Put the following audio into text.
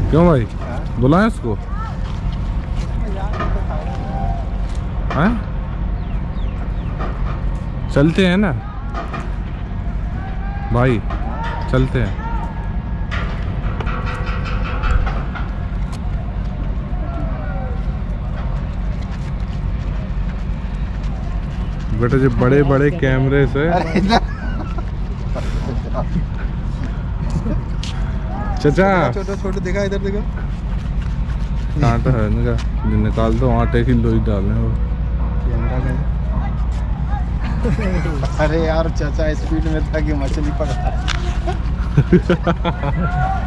क्यों भाई, बुलाएं उसको? हाँ चलते हैं ना भाई, चलते हैं। बेटा जो बड़े बड़े कैमरे से चाचा छोटे छोटे देखा, इधर देखो कांटा है इनका, निकाल दो, आटे की लोई डालने वो। अरे यार चाचा स्पीड में था कि मछली पकड़ा।